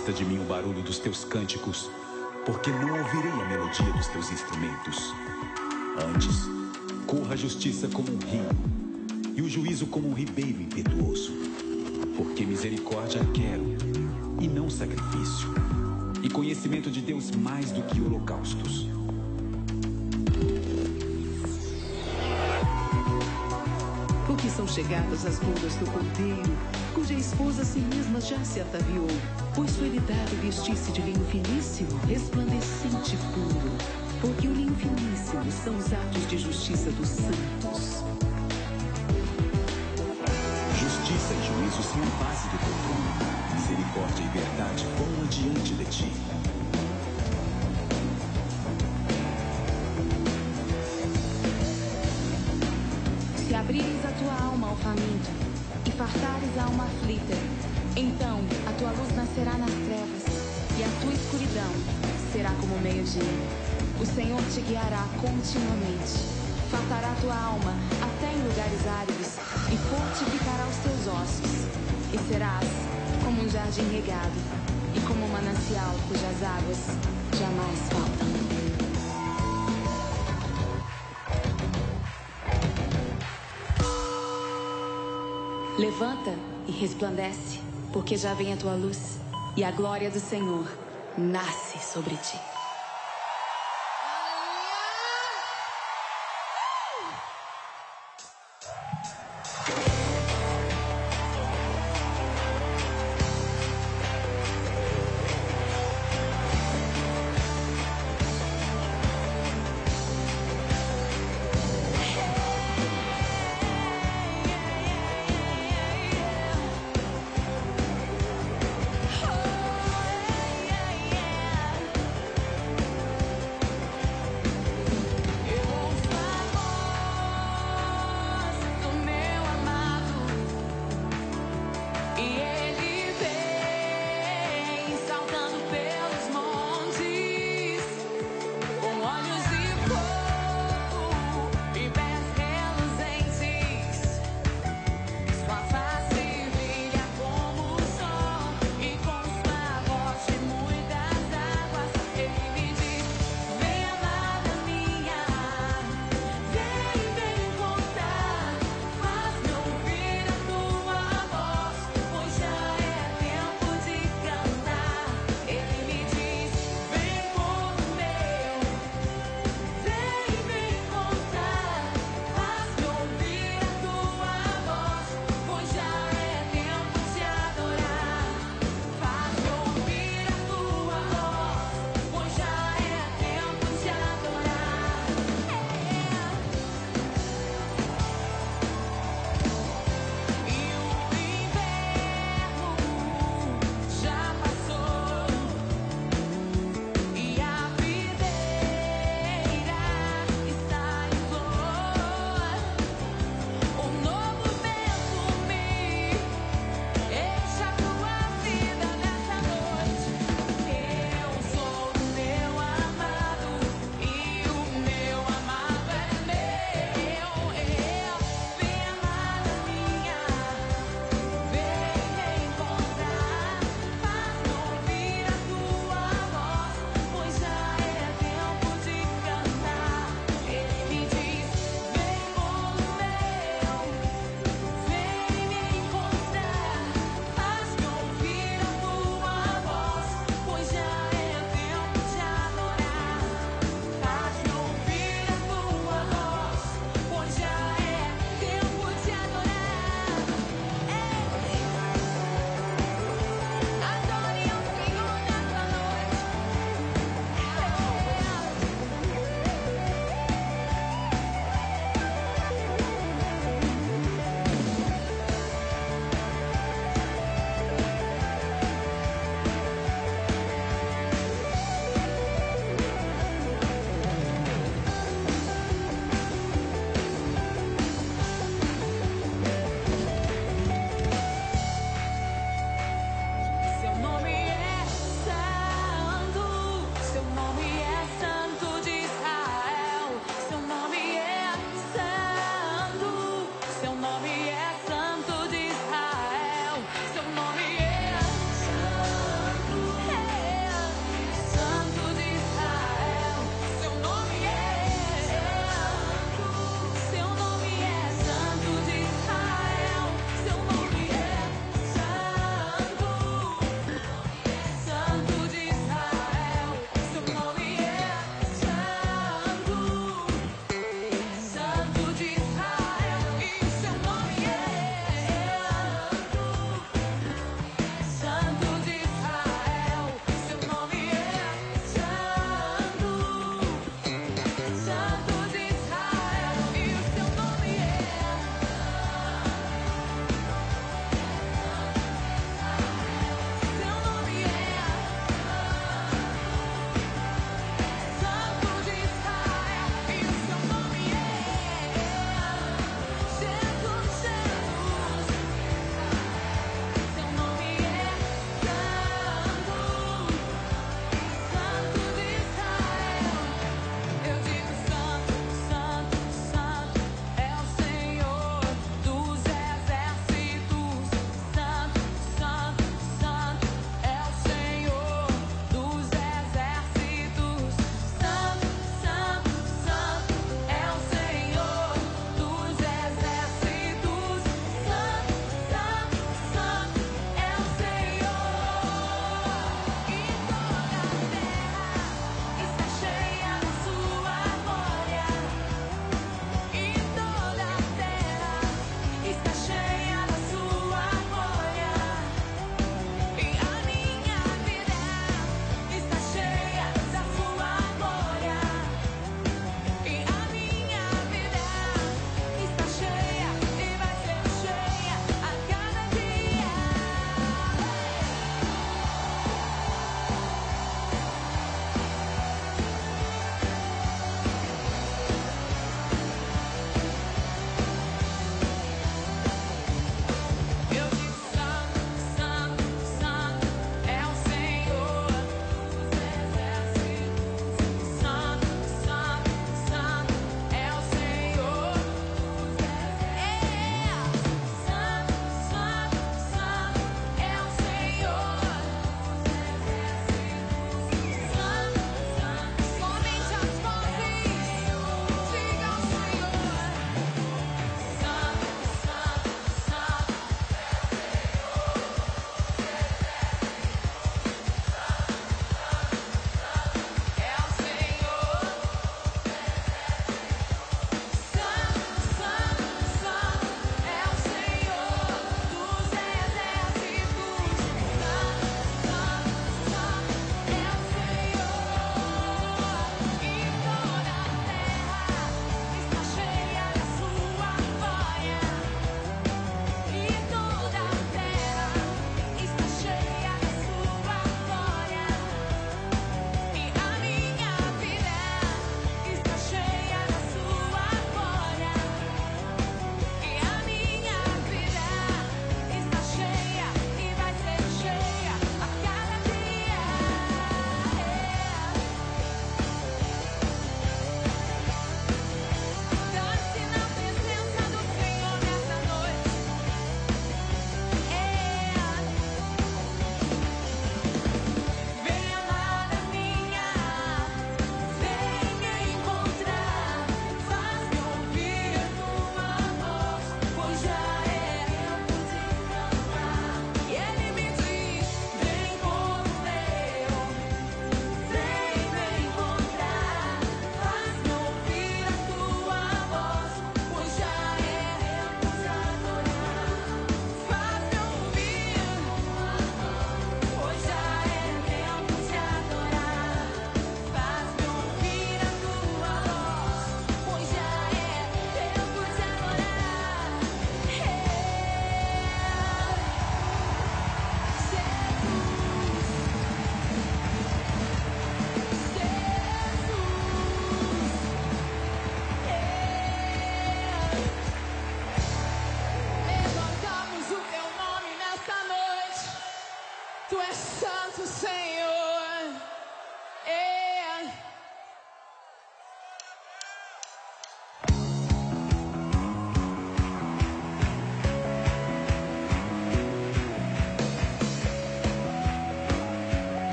Afasta de mim o barulho dos teus cânticos, porque não ouvirei a melodia dos teus instrumentos. Antes, corra a justiça como um rio, e o juízo como um ribeiro impetuoso. Porque misericórdia quero, e não sacrifício, e conhecimento de Deus mais do que holocaustos. Porque são chegadas as bodas do cordeiro, cuja esposa a si mesma já se ataviou, pois foi-lhe dado vestir-se de linho finíssimo, resplandecente e puro. Porque o linho finíssimo são os atos de justiça dos santos. Justiça e juízo são a base do teu trono. Misericórdia e verdade vão adiante de ti. Se abrires a tua alma ao faminto e fartares a alma aflita, então a tua luz nascerá nas trevas e a tua escuridão será como o meio-dia. O Senhor te guiará continuamente, fartará tua alma até em lugares áridos e fortificará os teus ossos. E serás como um jardim regado e como um manancial cujas águas jamais faltam. Levanta e resplandece, porque já vem a tua luz, e a glória do Senhor nasce sobre ti.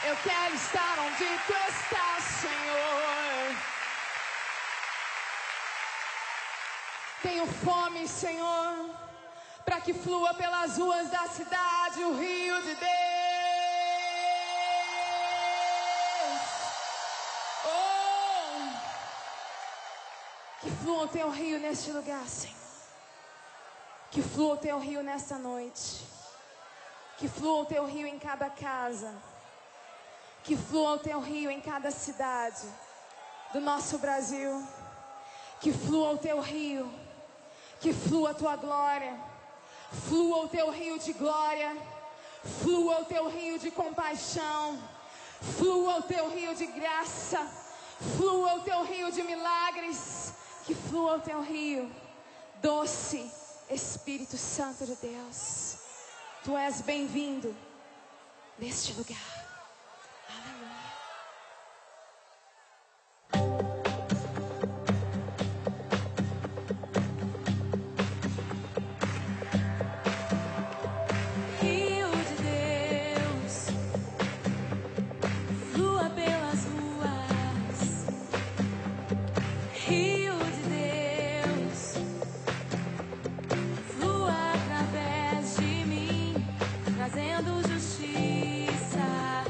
Eu quero estar onde tu estás, Senhor. Tenho fome, Senhor, para que flua pelas ruas da cidade o rio de Deus. Oh, que flua o teu rio neste lugar, Senhor. Que flua o teu rio nesta noite. Que flua o teu rio em cada casa. Que flua o teu rio em cada cidade do nosso Brasil. Que flua o teu rio. Que flua a tua glória. Flua o teu rio de glória. Flua o teu rio de compaixão. Flua o teu rio de graça. Flua o teu rio de milagres. Que flua o teu rio, doce Espírito Santo de Deus. Tu és bem-vindo neste lugar. Trazendo justiça.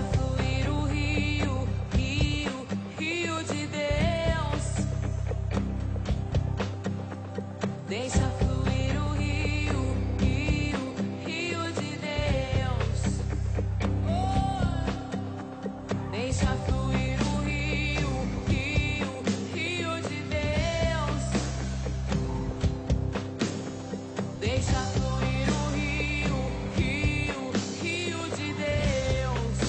fluir o rio, rio, rio de Deus. Deixa fluir o rio, rio, rio de Deus. Deixa fluir o rio, rio, rio de Deus. Deixa fluir o rio, rio, rio de Deus.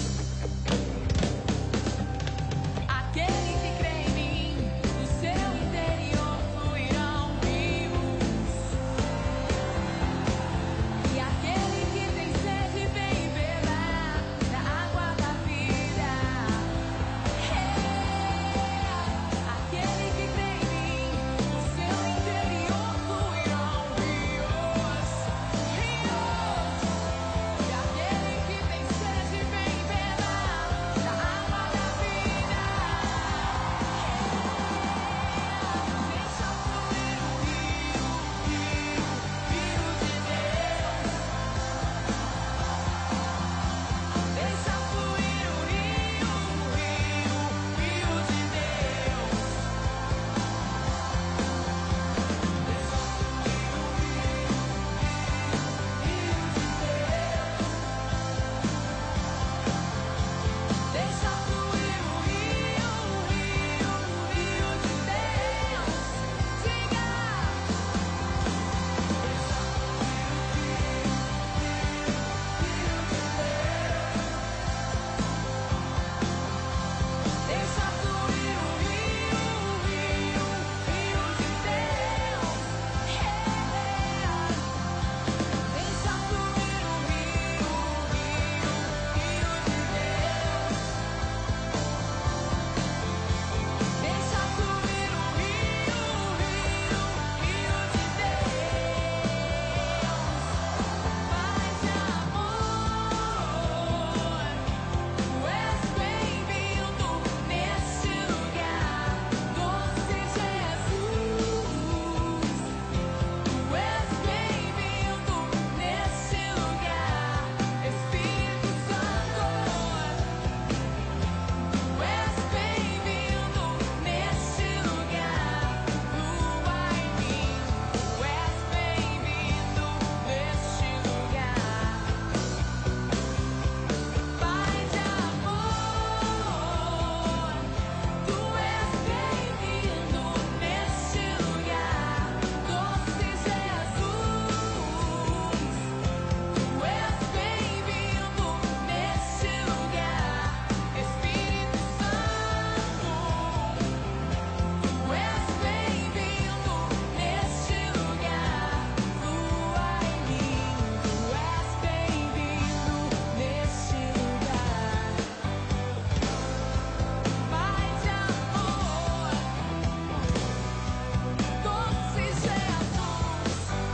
Aquele que crê em mim, do seu interior fluirão rios. E aquele que tem sede, vem beber da água da vida. Aquele que crê em mim, do seu interior fluirão rios, rios. E aquele que tem sede, vem beber da água da vida. Deixa fluir o rio, rio, rio de Deus. Deixa fluir o rio, rio, rio de Deus. Deixa fluir o rio, rio de Deus. Deixa fluir o rio, rio, rio de Deus. Diga. Deixa fluir o rio, rio de Deus. Deixa fluir o rio, rio, rio de Deus. Deixa fluir o rio, rio, rio de Deus. Deixa fluir o rio, rio, rio de Deus. Pai de amor, tu és bem-vindo neste lugar, doce Jesus. Tu és bem-vindo neste lugar, Espírito Santo. Tu és bem-vindo neste lugar, flua em mim. Tu és bem-vindo neste lugar. Pai de amor, tu és bem-vindo neste lugar, doce Jesus. Tu és bem-vindo neste lugar, Espírito Santo. Tu és bem-vindo neste lugar, flua em mim. Tu és bem-vindo neste lugar. Pai de amor, doce Jesus,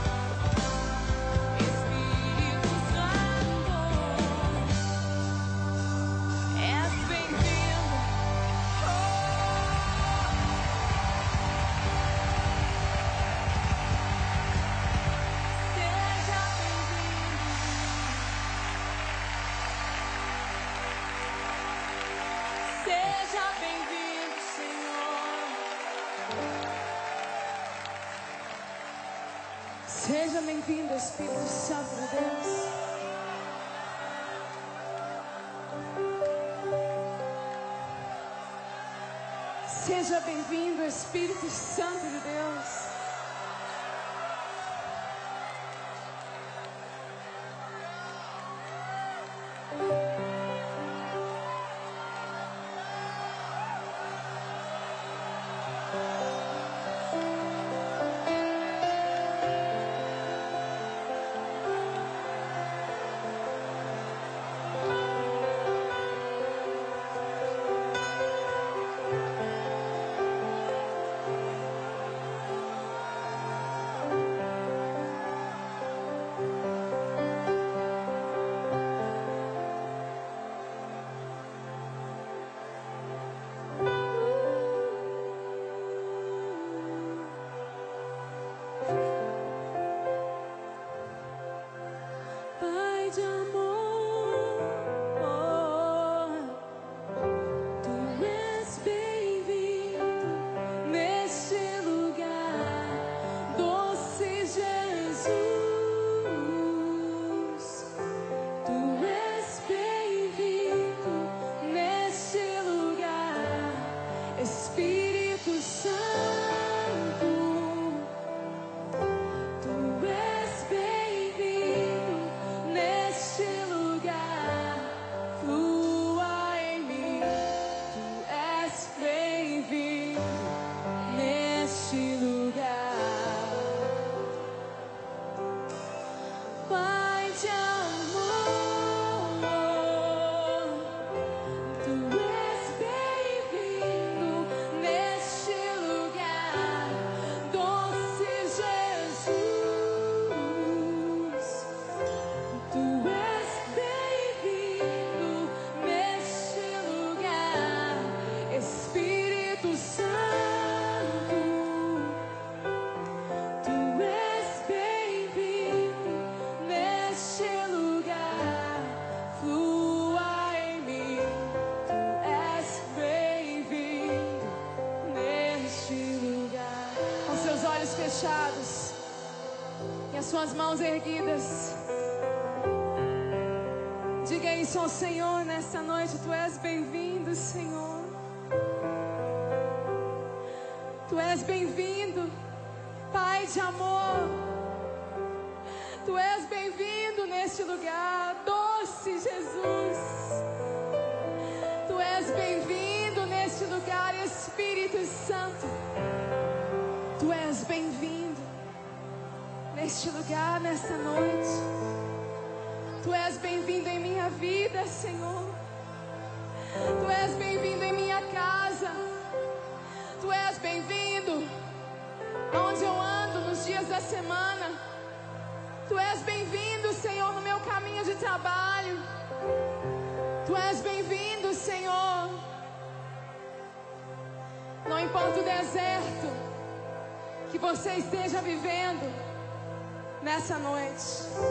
Espírito Santo, és bem-vindo. Seja bem-vindo. Seja bem-vindo, Senhor. Seja bem-vindo, Espírito Santo de Deus. Seja bem-vindo, Espírito Santo de Deus. as suas mãos erguidas. Diga isso ao Senhor nesta noite. Tu és bem-vindo, Senhor. Tu és bem-vindo, Pai de amor. Tu és bem-vindo neste lugar, doce Jesus. Tu és bem-vindo neste lugar, Espírito Santo. Tu és bem-vindo neste lugar, nesta noite. Tu és bem-vindo em minha vida, Senhor. Tu és bem-vindo em minha casa. Tu és bem-vindo onde eu ando nos dias da semana. Tu és bem-vindo, Senhor, no meu caminho de trabalho. Tu és bem-vindo, Senhor. Não importa o deserto que você esteja vivendo nessa noite.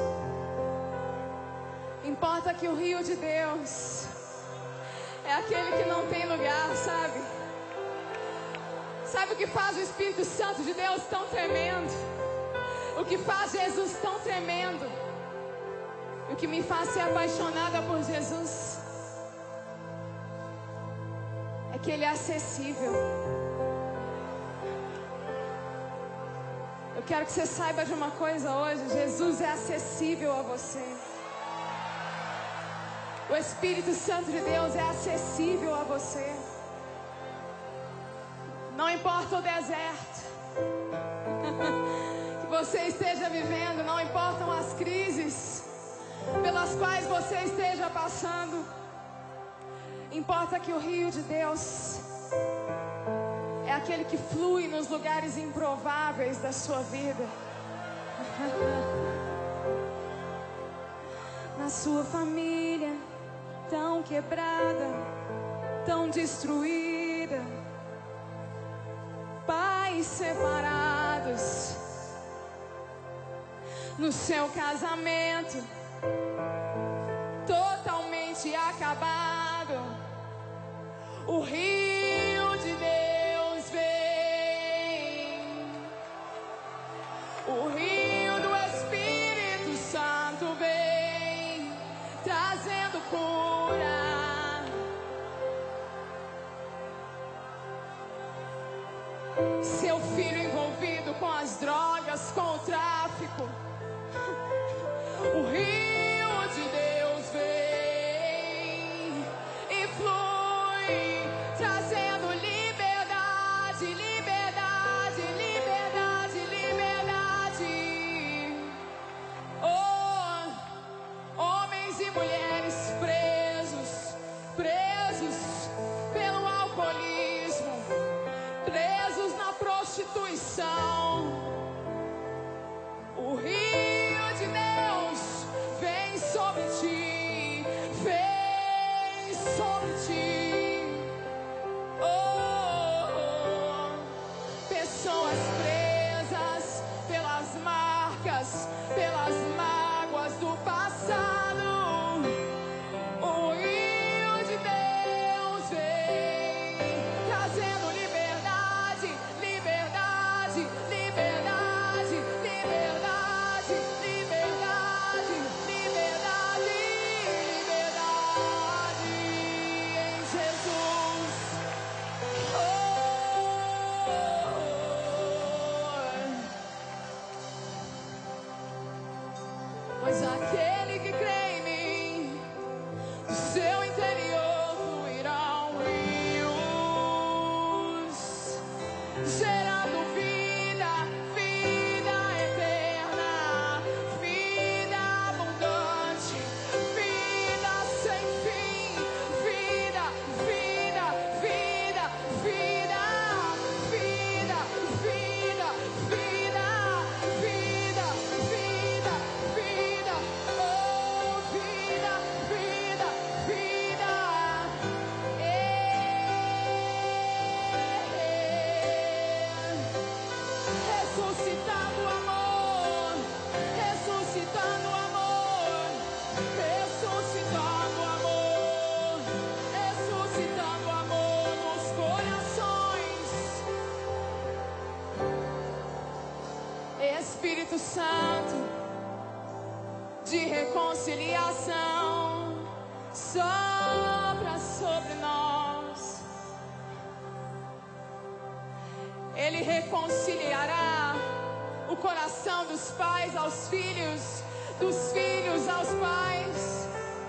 Importa que o rio de Deus é aquele que não tem lugar, sabe? Sabe o que faz o Espírito Santo de Deus tão tremendo? O que faz Jesus tão tremendo? O que me faz ser apaixonada por Jesus é que Ele é acessível. Eu quero que você saiba de uma coisa hoje: Jesus é acessível a você. O Espírito Santo de Deus é acessível a você. Não importa o deserto que você esteja vivendo, não importam as crises pelas quais você esteja passando. Importa que o rio de Deus é aquele que flui nos lugares improváveis da sua vida. Na sua família tão quebrada, tão destruída, pais separados, no seu casamento totalmente acabado, o rio de Deus vem, o rio do Espírito Santo vem, trazendo cura. Seu filho envolvido com as drogas, com o tráfico, o rio de Deus vem e flui, trazendo liberdade, liberdade, liberdade, liberdade. Oh, homens e mulheres presos, presos pelo alcoolismo, presos na prostituição. O rio de Deus vem sobre ti, vem sobre ti. Oh, pessoas presas pelas marcas, pelas mágoas do passado. O rio de Deus vem trazendo liberdade, liberdade, liberdade, liberdade, liberdade, liberdade, liberdade em Jesus. Pois aquele que crê em mim, do seu interior fluirão rios, gerando vida, vida eterna, vida abundante, vida sem fim, vida, vida, vida, vida, vida, vida, vida, vida, vida, vida, oh, vida, vida, vida. Ressuscitando amor, ressuscitando amor, ressuscitando amor, ressuscitando amor nos corações. Espírito Santo, de reconciliação sopra sobre nós. Ele reconciliará o coração dos pais aos filhos, dos filhos aos pais.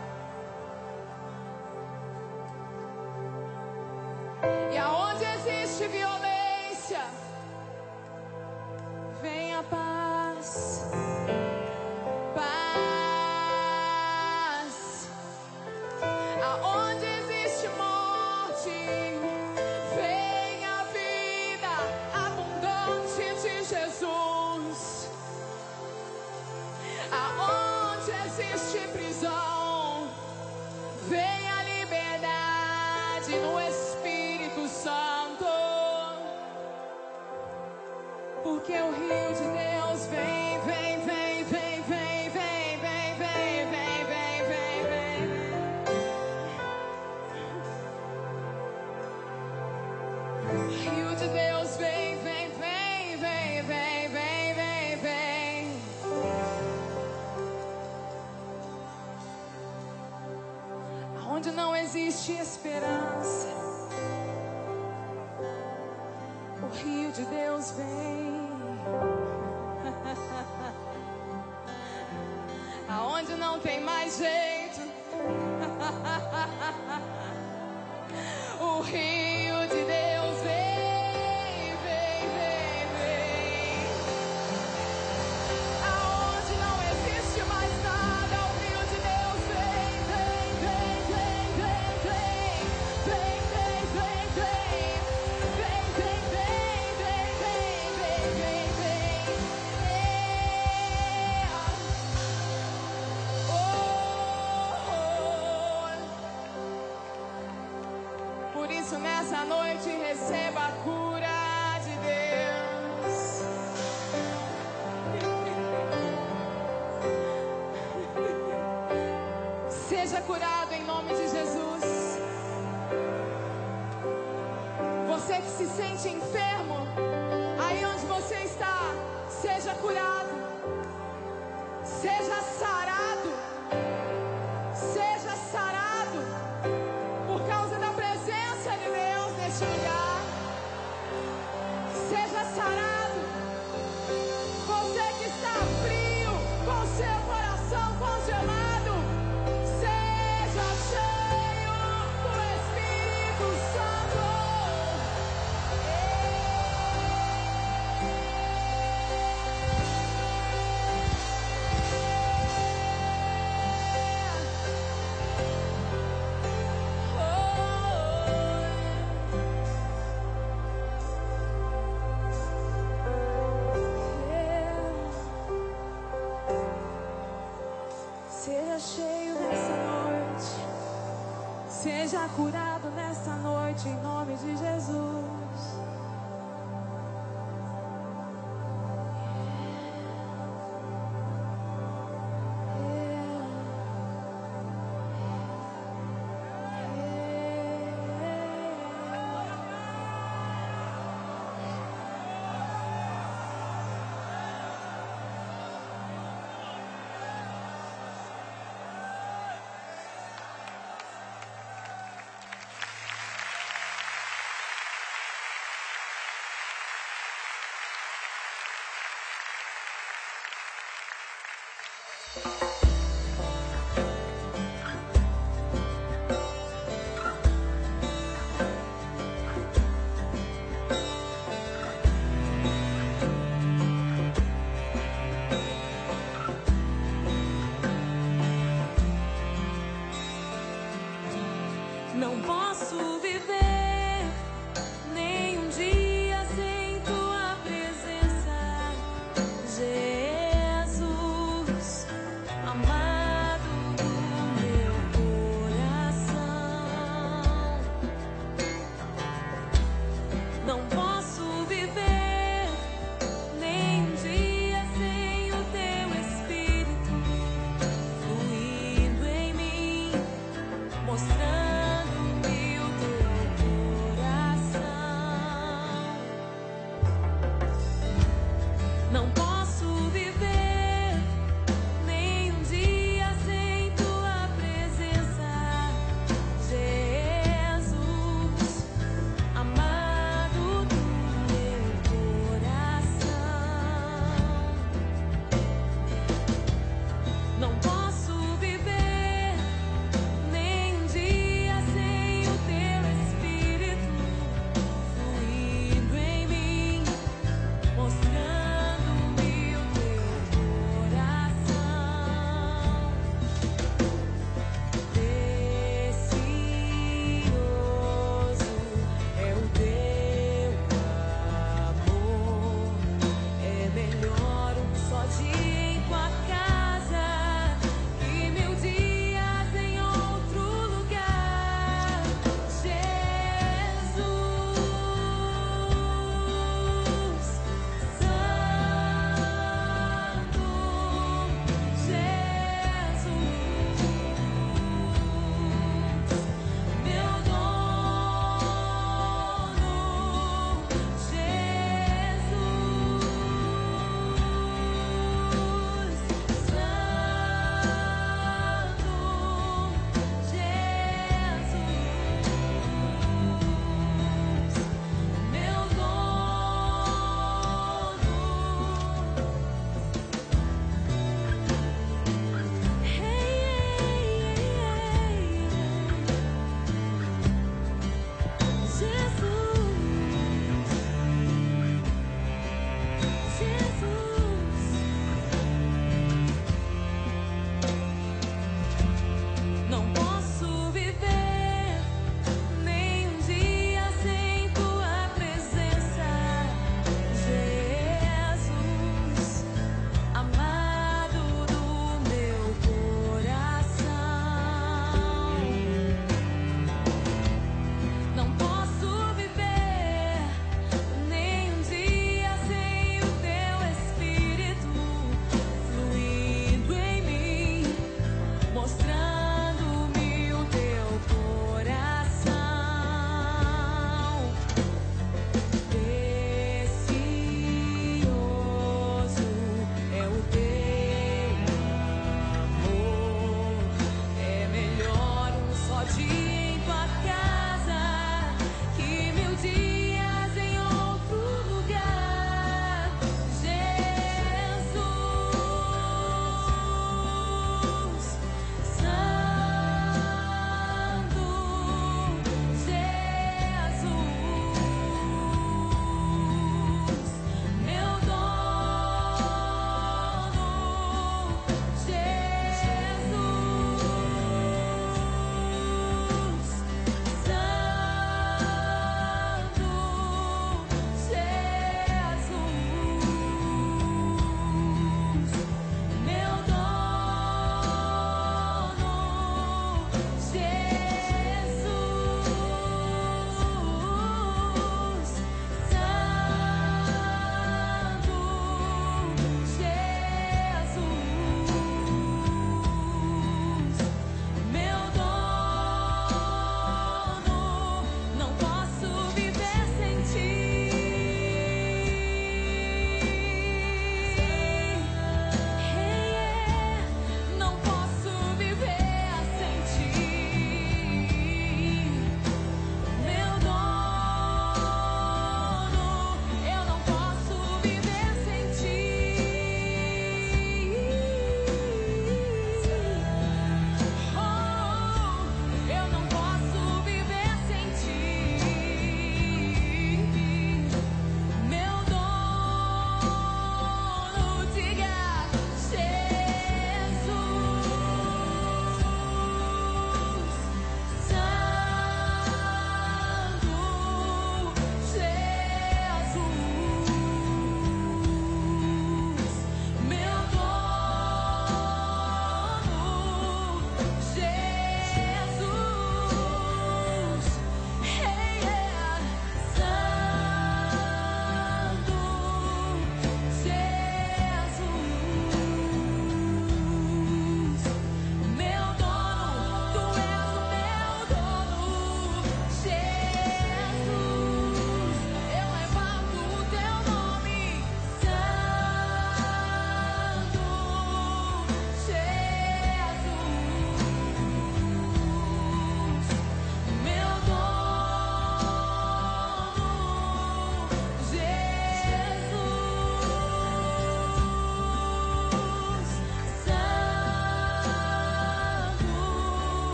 E aonde existe violência, vem a paz. Paz. Aonde existe morte, vem a vida abundante de Jesus. Aonde existe prisão, vem a liberdade no Espírito Santo. Porque o rio de Deus vem, vem, vem, vem, vem, vem, vem, vem, vem, vem, vem, vem. O rio de Deus vem, vem, vem, vem, vem, vem, vem, vem. Aonde não existe esperança, o rio de Deus vem. Aonde não tem mais jeito, o rio de Deus vem, vem, vem, vem. Aonde não existe mais nada, o rio de Deus vem, vem, vem, vem, vem, vem, vem, vem, vem, vem, vem, vem, vem, vem, vem, vem, vem. Por isso nessa noite receba a cura de Deus. Seja curado em nome de Jesus. Você que se sente enfermo, aí onde você está, seja curado. Seja sarado. Seja sarado por causa da presença de Deus neste lugar. Seja sarado. Você que está frio, com seu coração congelado, seja cheio do Espírito Santo. Seja cheio nessa noite, seja curado nessa noite, em nome de Jesus. Não posso viver nem um dia sem tua presença, Jesus.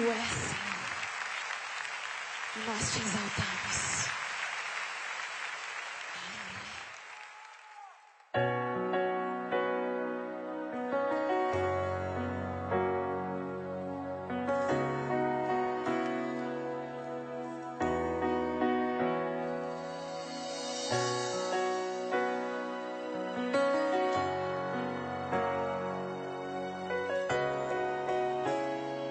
Tu és, Senhor. E nós te exaltamos. Tu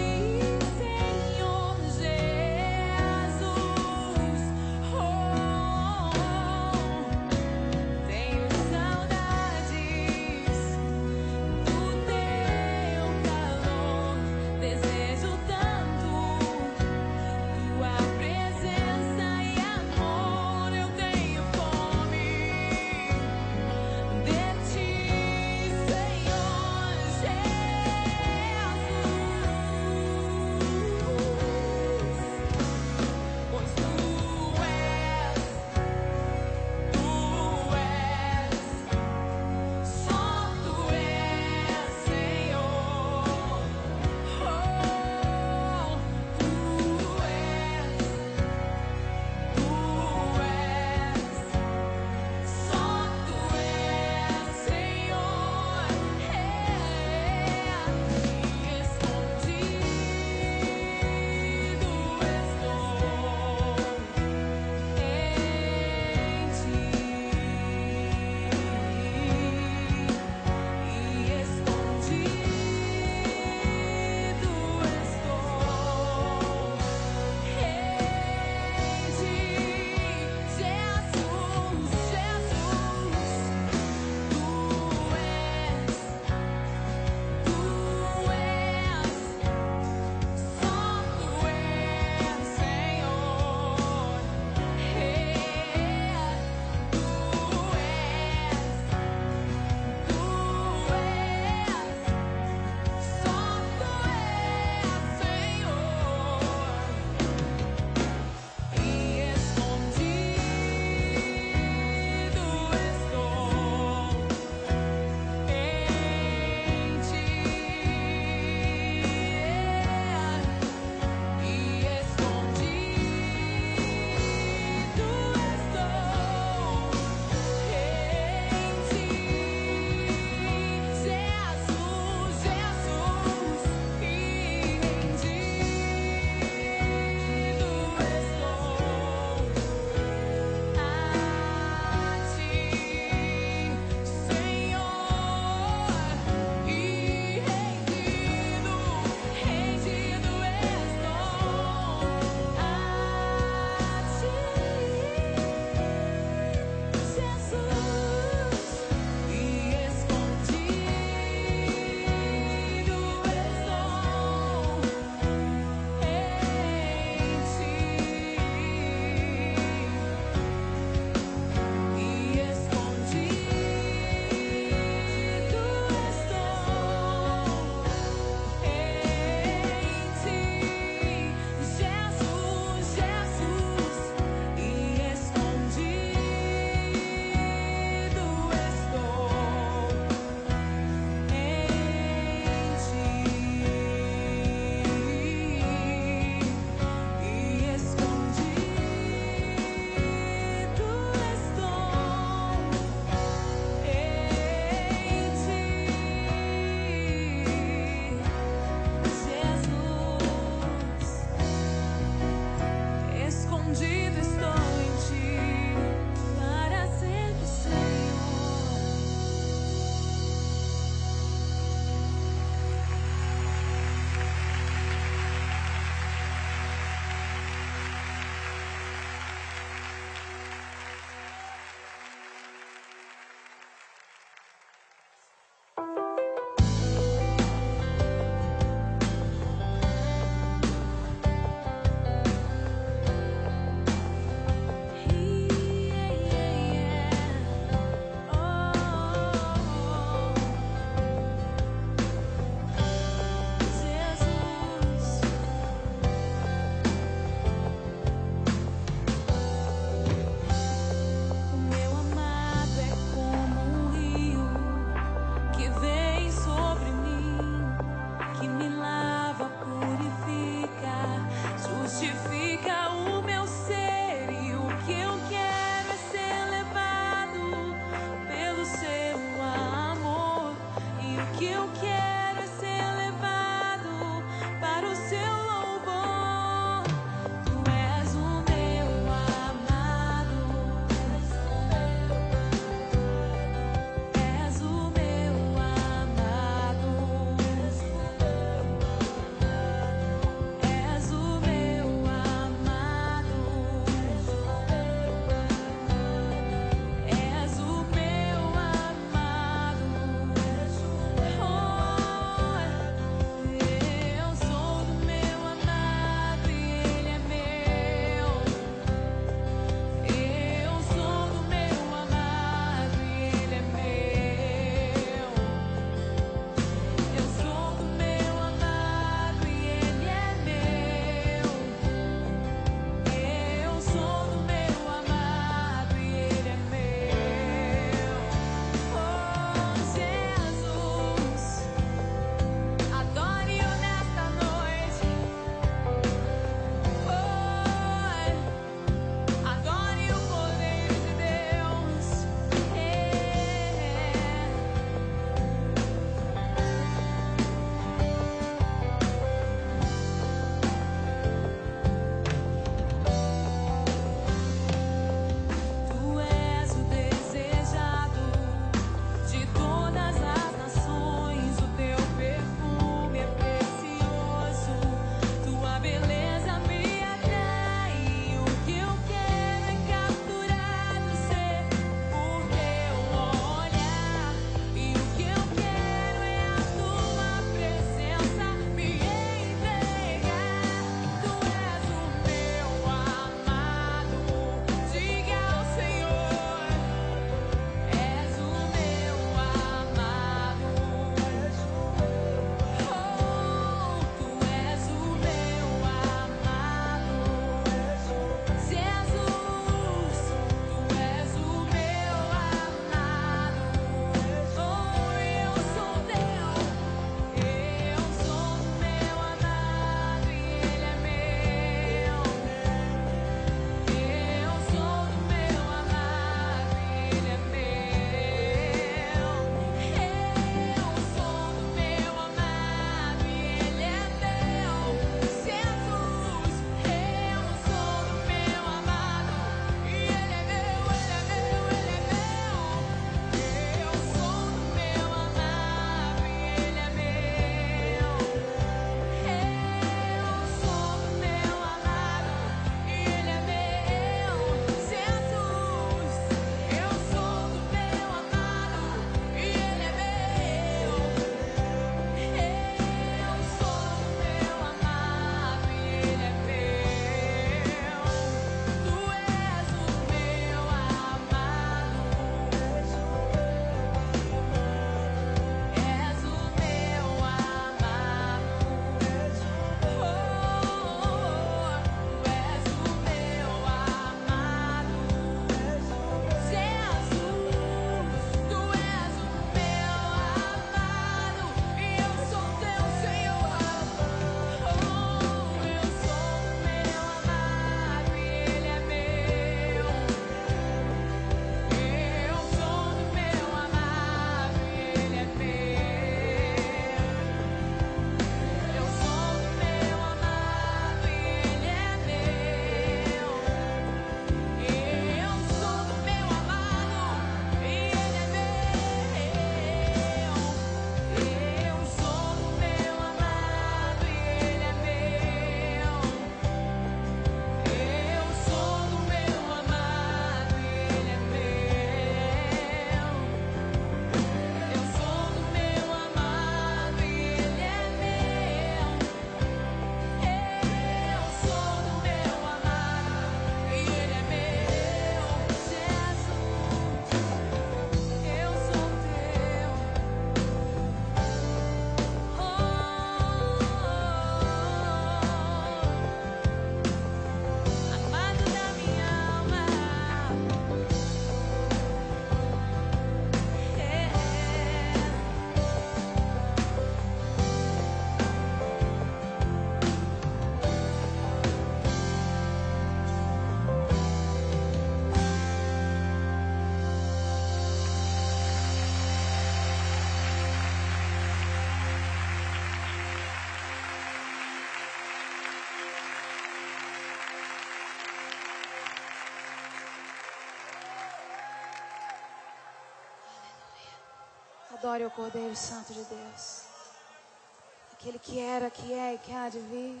Adore o Cordeiro Santo de Deus. Aquele que era, que é e que há de vir.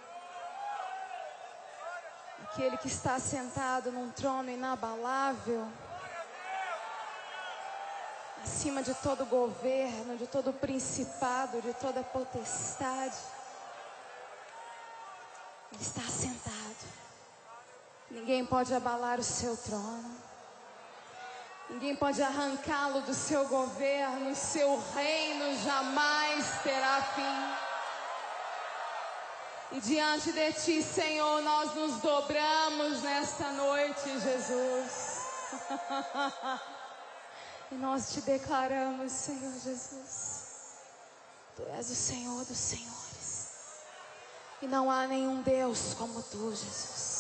Aquele que está sentado num trono inabalável. Acima de todo governo, de todo principado, de toda potestade. Ele está sentado. Ninguém pode abalar o seu trono. Ninguém pode arrancá-lo do seu governo. O seu reino jamais terá fim. E diante de ti, Senhor, nós nos dobramos nesta noite, Jesus. E nós te declaramos, Senhor Jesus, Tu és o Senhor dos senhores. E não há nenhum Deus como Tu, Jesus.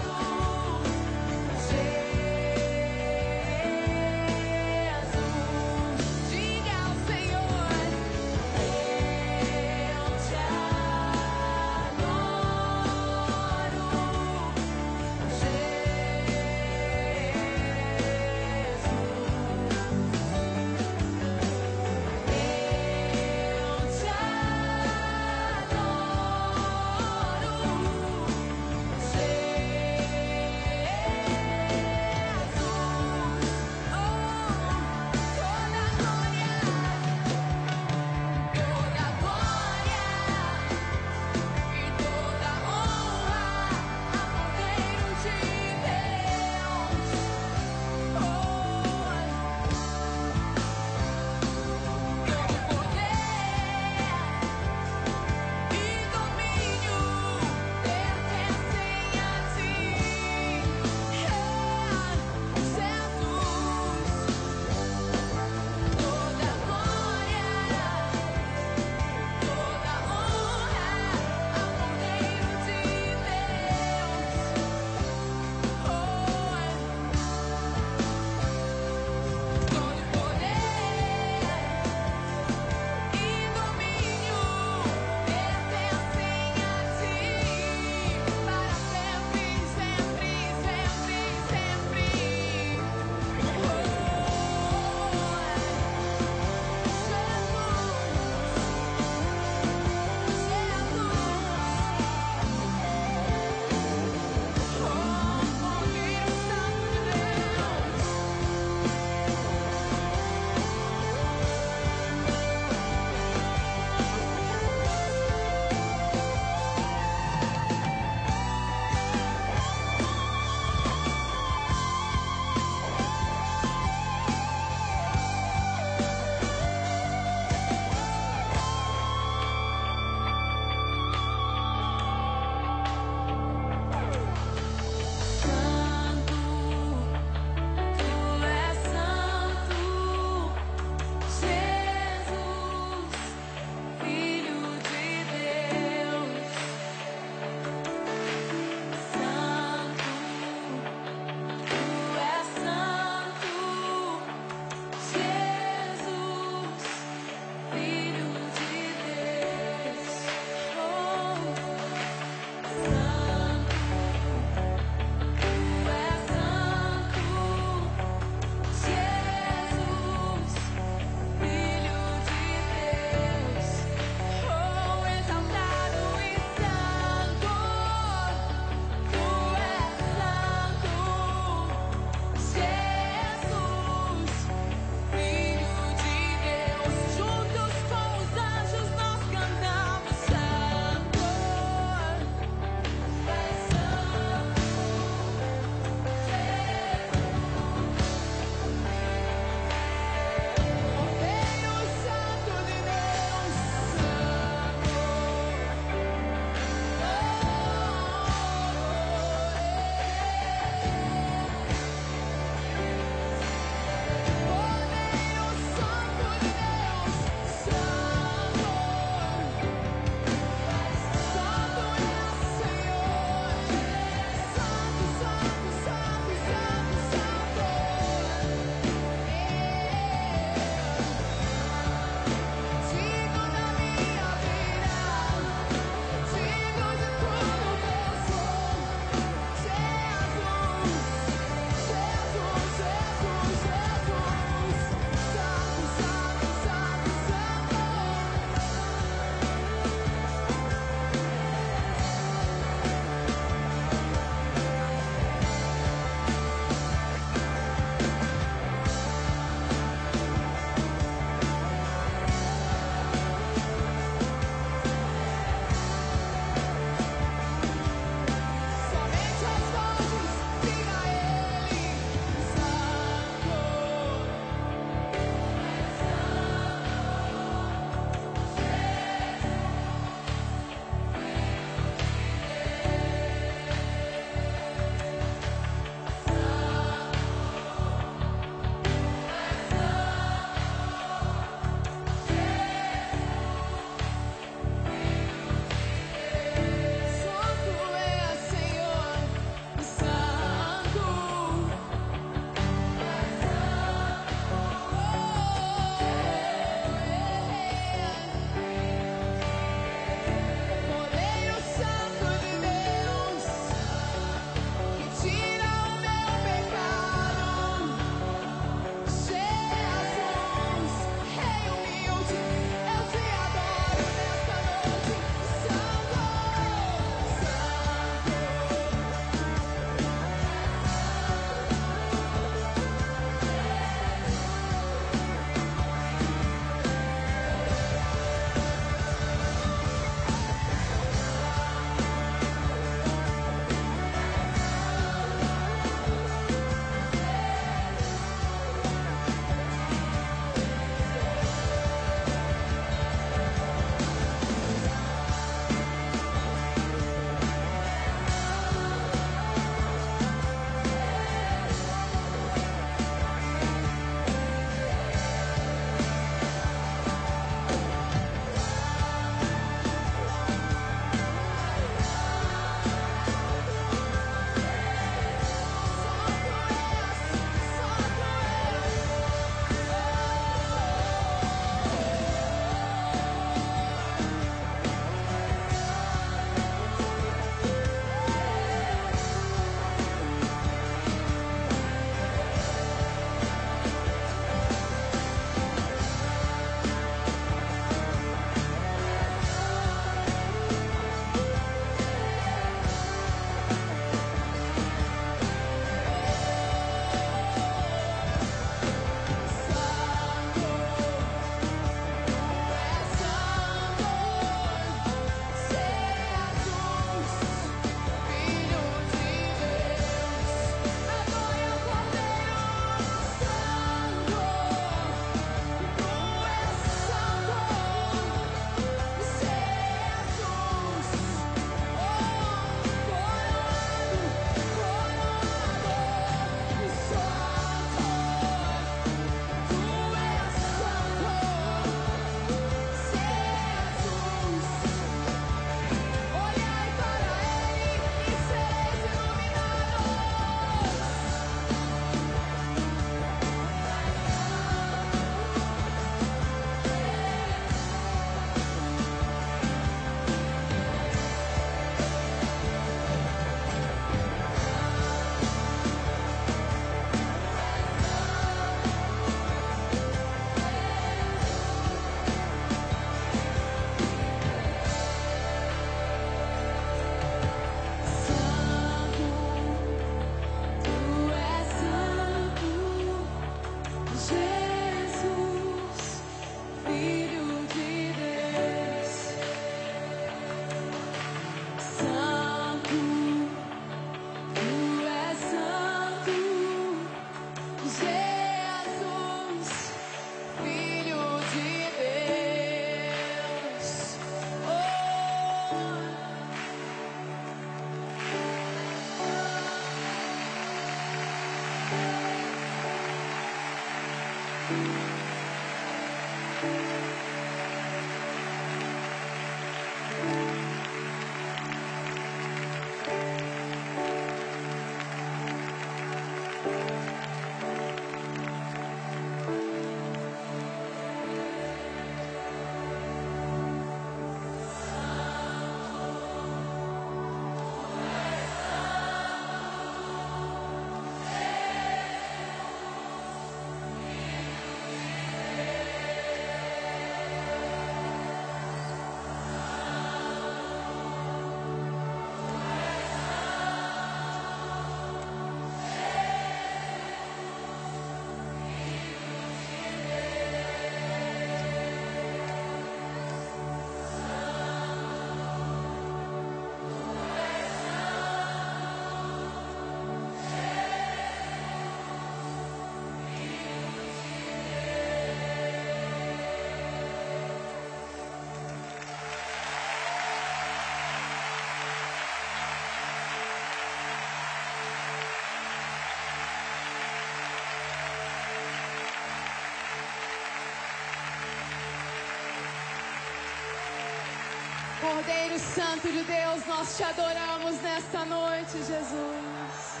Cordeiro Santo de Deus, nós te adoramos nesta noite, Jesus.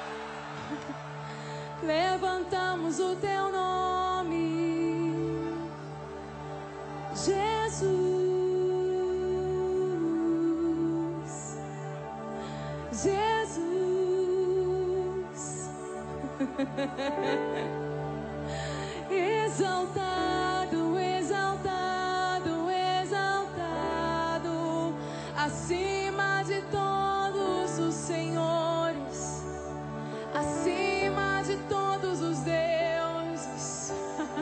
Levantamos o teu nome, Jesus. Jesus. Exaltado, exaltado, exaltado, acima de todos os senhores, acima de todos os deuses.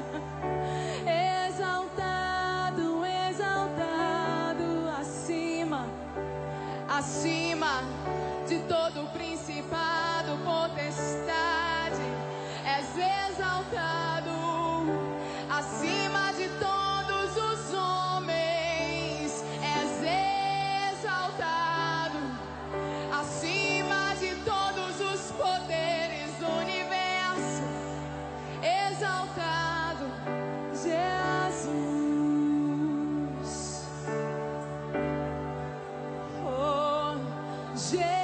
Exaltado, exaltado, acima, acima de todo principado, potestade. És exaltado, acima de todos os homens. És exaltado, acima de todos os poderes do universo. Exaltado, Jesus. Oh, Jesus.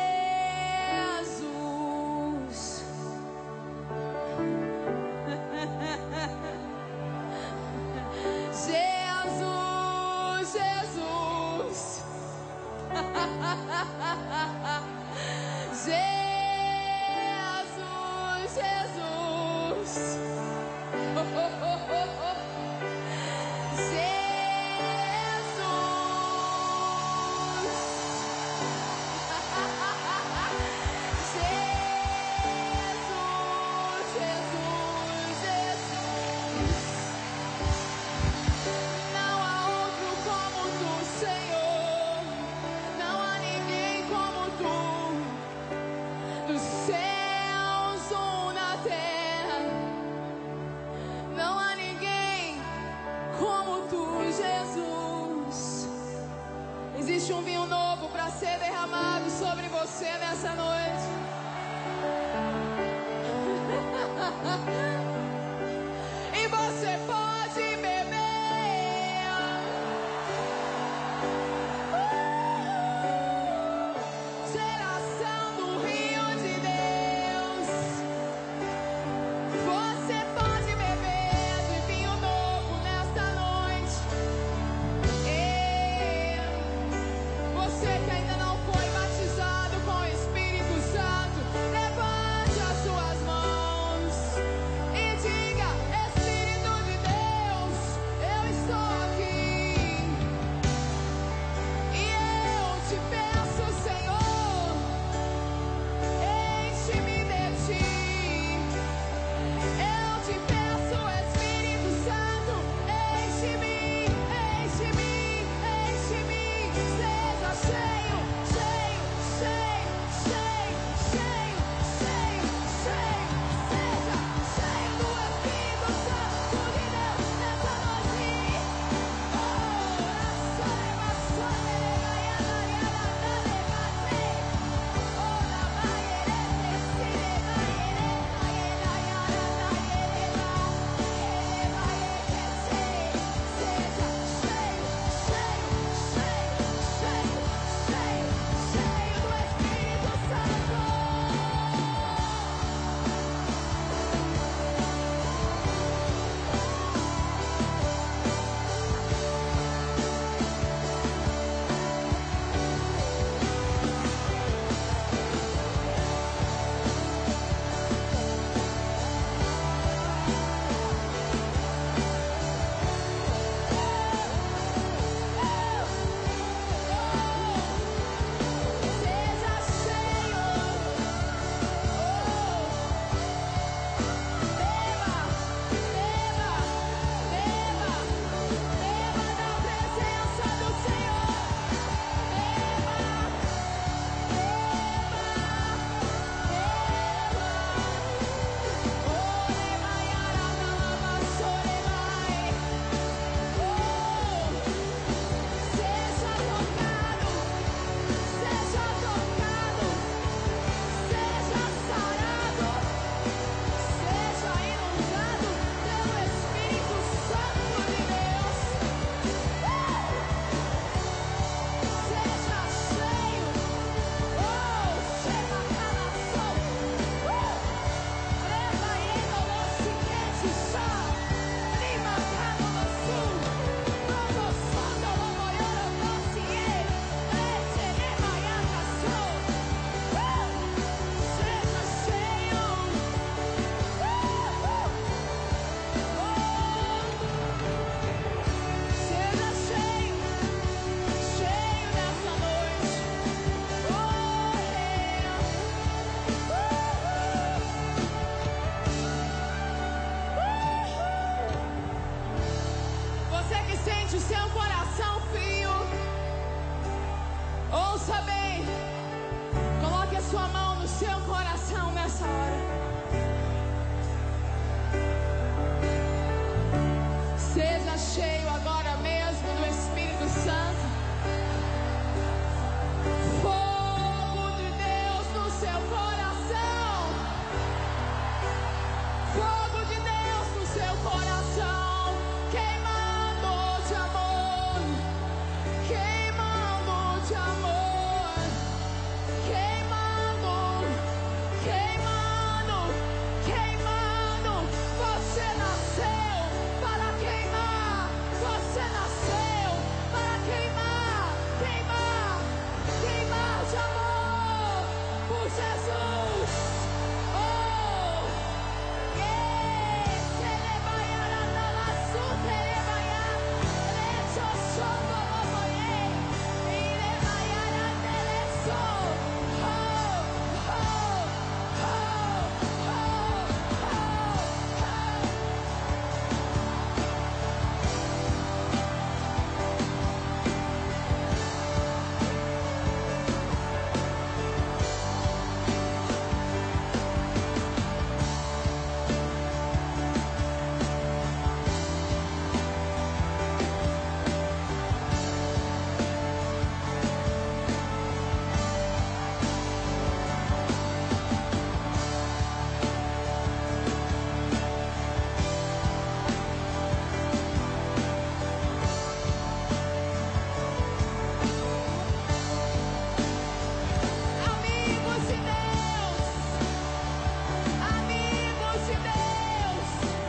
Existe um vinho novo para ser derramado sobre você nessa noite. E você pode beber. Geração do Rio de Deus. Você pode beber de vinho novo nesta noite. Você que ainda não foi batizado com o Espírito Santo, levante as suas mãos e o seu coração frio, ouça bem. Coloque a sua mão no seu coração nessa hora. Seja cheio agora mesmo do Espírito Santo. Fogo de Deus no seu coração. Fogo de Deus no seu coração. Queimando de amor. Queimando de amor. Queimando. Queimando. Queimando. Você nasceu para queimar. Você nasceu para queimar. Queimar. Queimar de amor por Jesus. Oh, yeah. Telebaiara na laçu, telebaiara. Lecho sono loboye. Irebaiara teleso. Oh, oh, oh, oh, oh, amigos de Deus, amigos de Deus,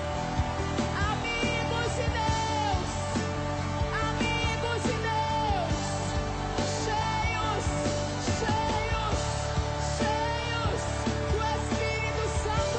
amigos de Deus, amigos de Deus, cheios, cheios, cheios do Espírito Santo.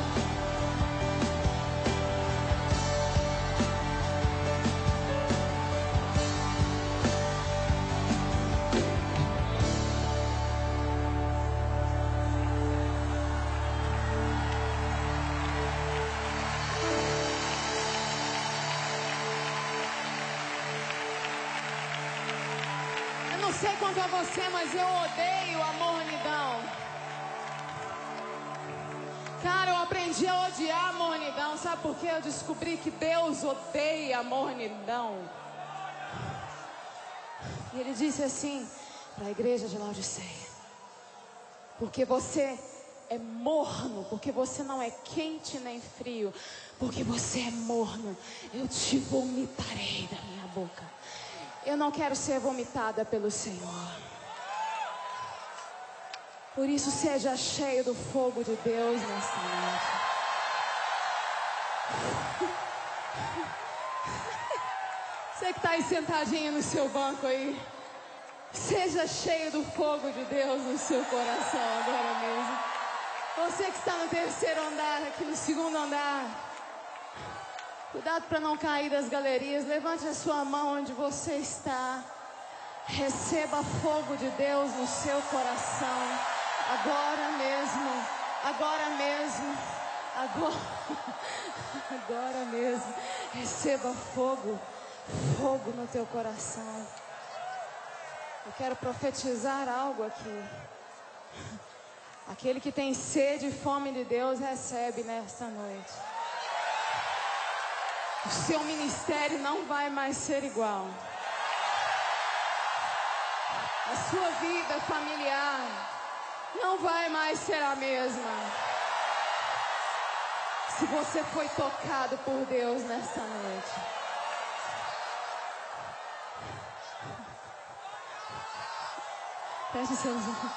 Eu não sei quanto a você, mas eu odeio a mornidão. Cara, eu aprendi a odiar a mornidão. Sabe por quê? Eu descobri que Deus odeia a mornidão. E Ele disse assim para a igreja de Laodiceia: porque você é morno, porque você não é quente nem frio, porque você é morno, eu te vomitarei da minha boca. Eu não quero ser vomitada pelo Senhor. Por isso, seja cheio do fogo de Deus nesta noite. Você que está aí sentadinho no seu banco aí, seja cheio do fogo de Deus no seu coração agora mesmo. Você que está no terceiro andar, aqui no segundo andar, cuidado para não cair das galerias. Levante a sua mão onde você está. Receba fogo de Deus no seu coração. Agora mesmo. Agora mesmo. Agora mesmo. Receba fogo. Fogo no teu coração. Eu quero profetizar algo aqui. Aquele que tem sede e fome de Deus recebe nesta noite. O seu ministério não vai mais ser igual. A sua vida familiar não vai mais ser a mesma. Se você foi tocado por Deus nesta noite. Feche seus olhos.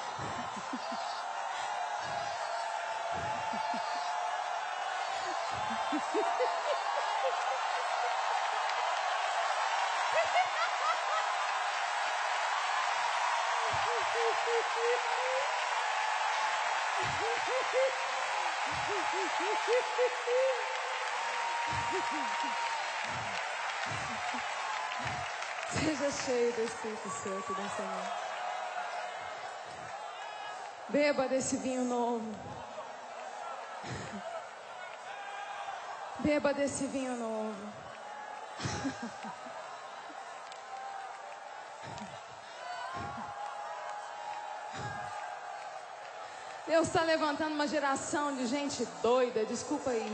Seja cheio do Espírito Santo dessa noite. Beba desse vinho novo. Beba desse vinho novo. Deus está levantando uma geração de gente doida, desculpa aí.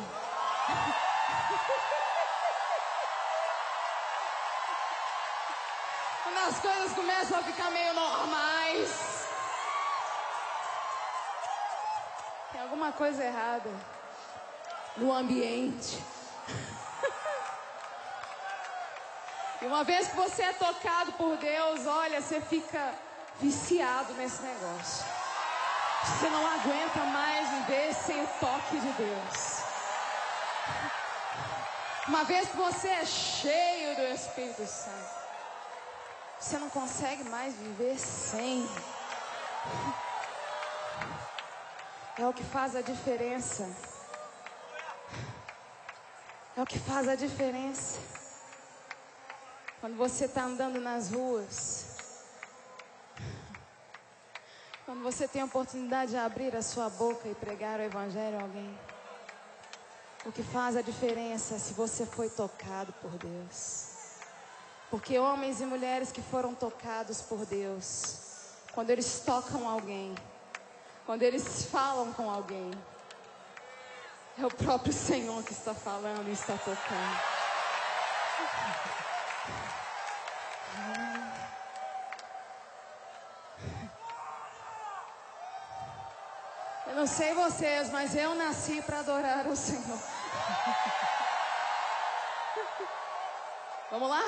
Quando as coisas começam a ficar meio normais, tem alguma coisa errada no ambiente. E uma vez que você é tocado por Deus, olha, você fica viciado nesse negócio. Você não aguenta mais viver sem o toque de Deus. Uma vez que você é cheio do Espírito Santo, você não consegue mais viver sem. É o que faz a diferença. É o que faz a diferença. Quando você está andando nas ruas, quando você tem a oportunidade de abrir a sua boca e pregar o Evangelho a alguém, o que faz a diferença é se você foi tocado por Deus. Porque homens e mulheres que foram tocados por Deus, quando eles tocam alguém, quando eles falam com alguém, é o próprio Senhor que está falando e está tocando. Eu não sei vocês, mas eu nasci para adorar o Senhor. Vamos lá?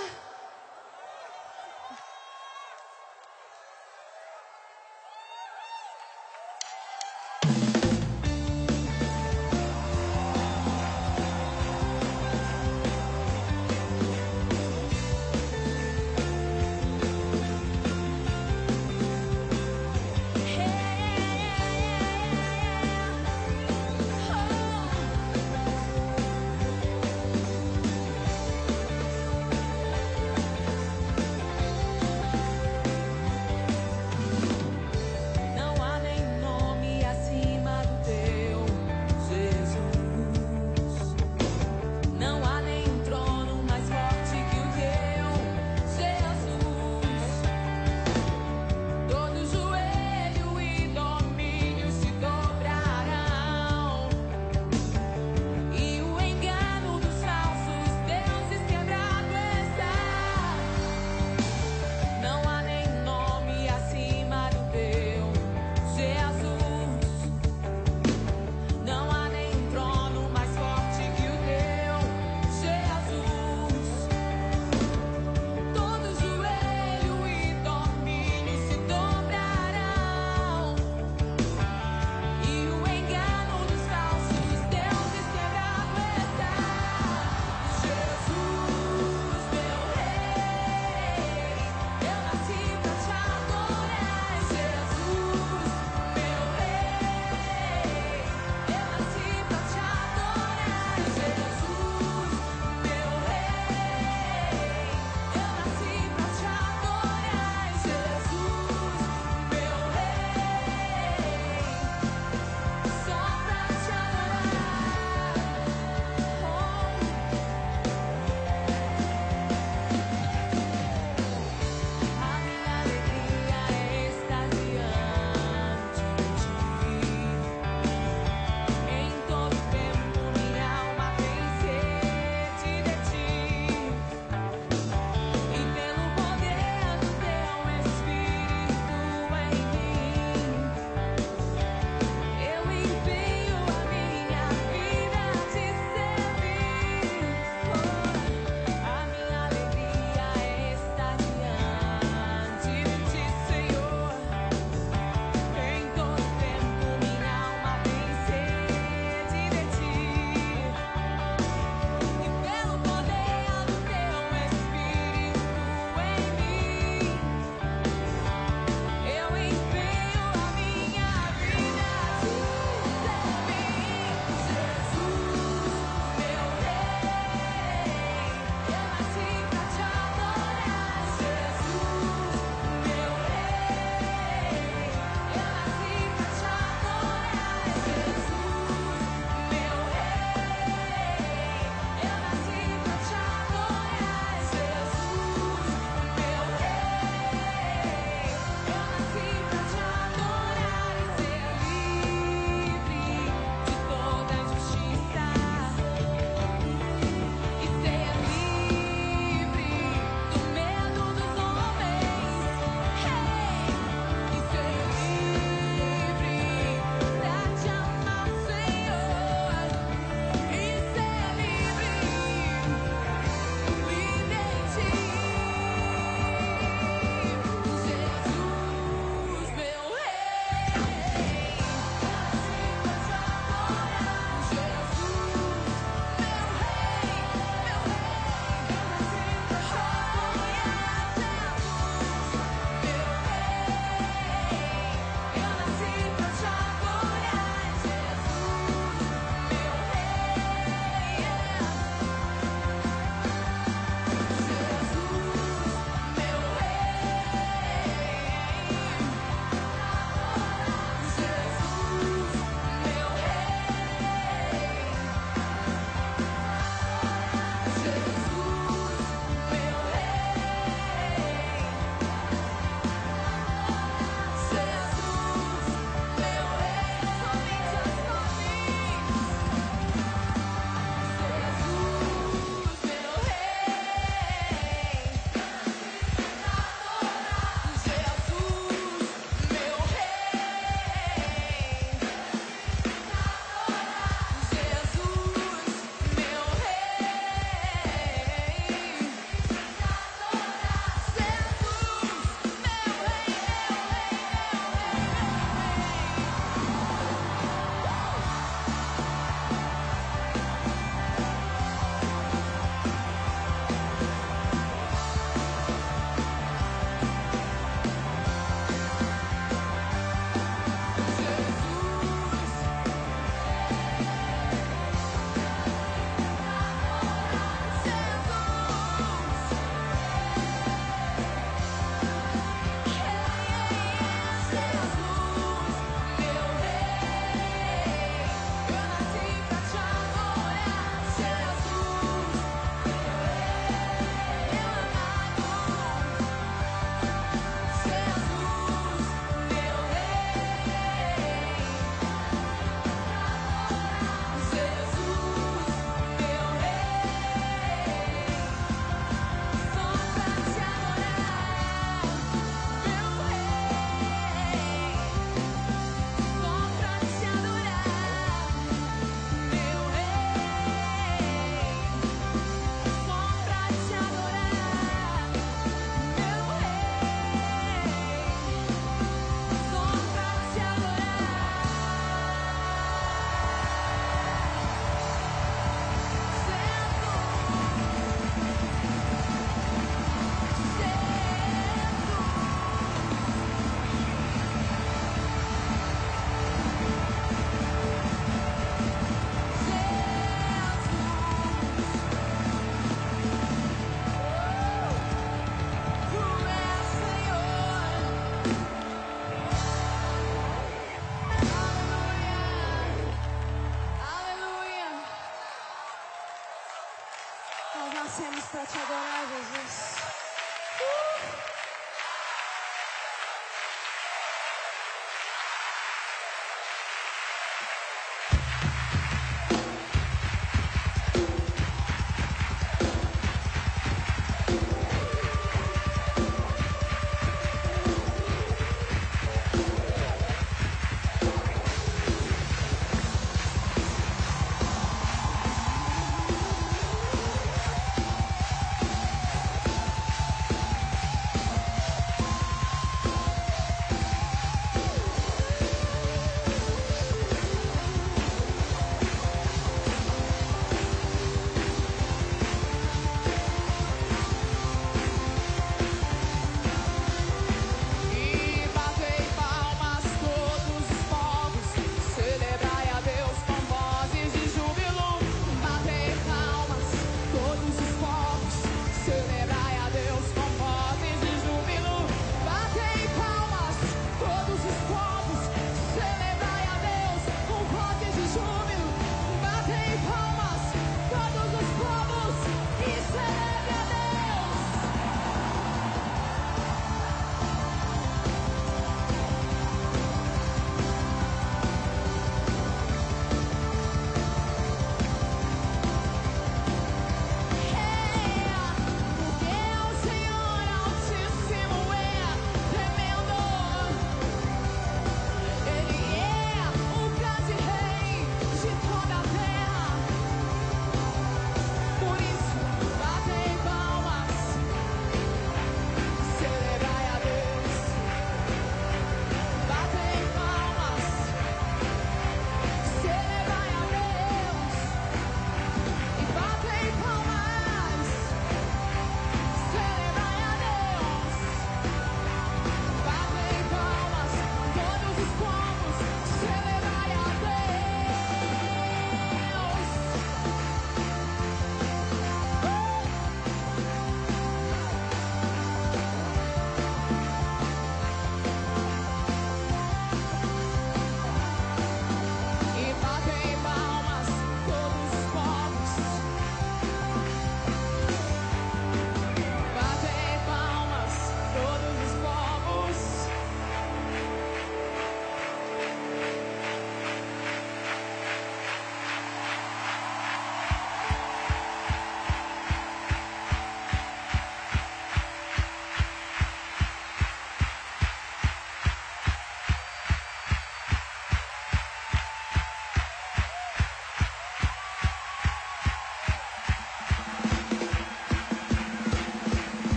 viemos para te adorar.